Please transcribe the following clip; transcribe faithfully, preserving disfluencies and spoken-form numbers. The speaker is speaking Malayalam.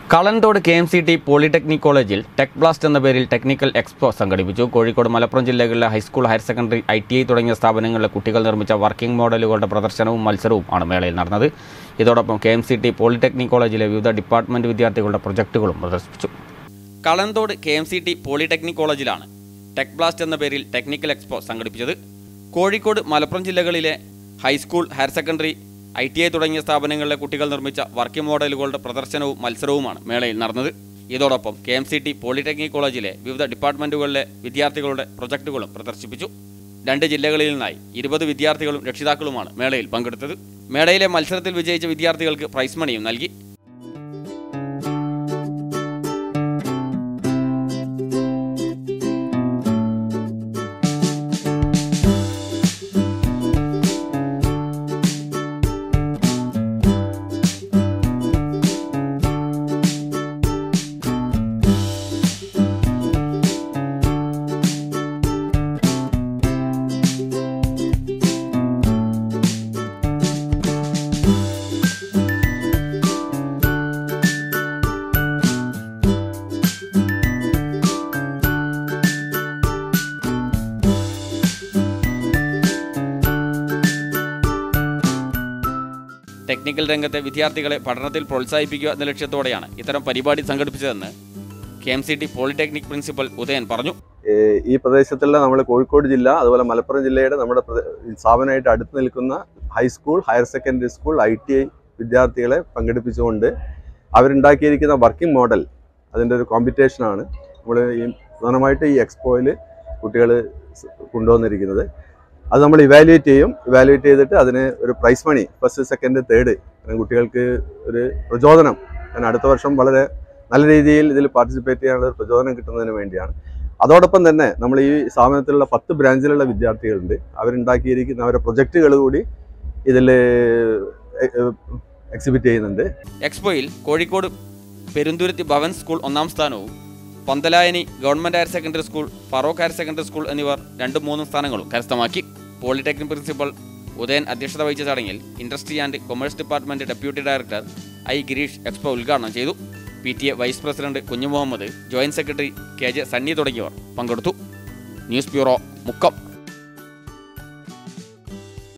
Kalanthode K M C T polytechnic കോളേജിൽ ടെക് ബ്ലാസ്റ്റ് എന്ന പേരിൽ ടെക്നിക്കൽ എക്സ്പോ സംഘടിപ്പിച്ചു. കോഴിക്കോട് മലപ്പുറം ജില്ലകളിലെ high school, higher secondary, I T I തുടങ്ങിയ സ്ഥാപനങ്ങളിലെ കുട്ടികൾ നിർമ്മിച്ച വർക്കിംഗ് മോഡലുകളുടെ പ്രദർശനവും മത്സരവും ആണ് മേളയിൽ നടന്നത്. ഇതോടൊപ്പം K M C T polytechnic കോളേജിലെ വിവിധ ഡിപ്പാർട്ട്മെന്റ് വിദ്യാർത്ഥികളുടെ പ്രൊജക്ടുകളും പ്രദർശിപ്പിച്ചു. Kalanthode K M C T polytechnic കോളേജിലാണ് ടെക് ബ്ലാസ്റ്റ് എന്ന പേരിൽ ടെക്നിക്കൽ എക്സ്പോ സംഘടിപ്പിച്ചത്. കോഴിക്കോട് മലപ്പുറം ജില്ലകളിലെ high school, higher secondary, I T I തുടങ്ങിയ സ്ഥാപനങ്ങളിലെ കുട്ടികൾ നിർമ്മിച്ച വർക്കിംഗ് മോഡലുകളുടെ പ്രദർശനവും മത്സരവുമാണ് മേളയിൽ നടന്നത്. ഇതോടൊപ്പം K M C T polytechnic കോളേജിലെ വിവിധ ഡിപ്പാർട്ട്മെൻറ്റുകളിലെ വിദ്യാർത്ഥികളുടെ പ്രൊജക്ടുകളും പ്രദർശിപ്പിച്ചു. രണ്ട് ജില്ലകളിൽ നിന്നായി ഇരുപത് വിദ്യാർത്ഥികളും രക്ഷിതാക്കളുമാണ് മേളയിൽ പങ്കെടുത്തത്. മേളയിലെ മത്സരത്തിൽ വിജയിച്ച വിദ്യാർത്ഥികൾക്ക് പ്രൈസ് മണിയും നൽകി. ടെക്നിക്കൽ രംഗത്തെ വിദ്യാർത്ഥികളെ പഠനത്തിൽ പ്രോത്സാഹിപ്പിക്കുക എന്ന ലക്ഷ്യത്തോടെയാണ് ഇത്തരം പരിപാടി സംഘടിപ്പിച്ചതെന്ന് K M C T polytechnic principal Udayan പറഞ്ഞു. ഈ പ്രദേശത്തുള്ള നമ്മൾ കോഴിക്കോട് ജില്ല, അതുപോലെ മലപ്പുറം ജില്ലയുടെ നമ്മുടെ സ്ഥാപനമായിട്ട് അടുത്ത് നിൽക്കുന്ന high school, higher secondary school, I T I വിദ്യാർത്ഥികളെ പങ്കെടുപ്പിച്ചുകൊണ്ട് അവരുണ്ടാക്കിയിരിക്കുന്ന വർക്കിംഗ് മോഡൽ, അതിൻ്റെ ഒരു കോമ്പറ്റീഷനാണ് നമ്മൾ ഈ പ്രധാനമായിട്ട് ഈ എക്സ്പോയിൽ കുട്ടികൾ കൊണ്ടുവന്നിരിക്കുന്നത്. അത് നമ്മൾ ഇവാലുവേറ്റ് ചെയ്യും. ഇവാലുവേറ്റ് ചെയ്തിട്ട് അതിന് ഒരു prize money, first, second, third, കുട്ടികൾക്ക് ഒരു പ്രചോദനം, കാരണം അടുത്ത വർഷം വളരെ നല്ല രീതിയിൽ ഇതിൽ പാർട്ടിസിപ്പേറ്റ് ചെയ്യാനുള്ള ഒരു പ്രചോദനം കിട്ടുന്നതിന് വേണ്ടിയാണ്. അതോടൊപ്പം തന്നെ നമ്മൾ ഈ സ്ഥാപനത്തിലുള്ള പത്ത് ബ്രാഞ്ചിലുള്ള വിദ്യാർത്ഥികളുണ്ട്. അവരുണ്ടാക്കിയിരിക്കുന്ന അവരുടെ പ്രൊജക്റ്റുകൾ കൂടി ഇതിൽ എക്സിബിറ്റ് ചെയ്യുന്നുണ്ട്. എക്സ്പോയിൽ കോഴിക്കോട് പെരുന്തുരുത്തി ഭവൻ സ്കൂൾ ഒന്നാം സ്ഥാനവും Panthalayani government higher secondary school, Feroke higher secondary school എന്നിവർ രണ്ടും മൂന്നും സ്ഥാനങ്ങളും കരസ്ഥമാക്കി. പോളിടെക്നിക് പ്രിൻസിപ്പൽ ഉദയൻ അധ്യക്ഷത വഹിച്ച ചടങ്ങിൽ industry and commerce department deputy director I Girish expo ഉദ്ഘാടനം ചെയ്തു. P T A vice president Kunju Muhammad, joint secretary K J Sunny തുടങ്ങിയവർ പങ്കെടുത്തു. News bureau, Mukkam.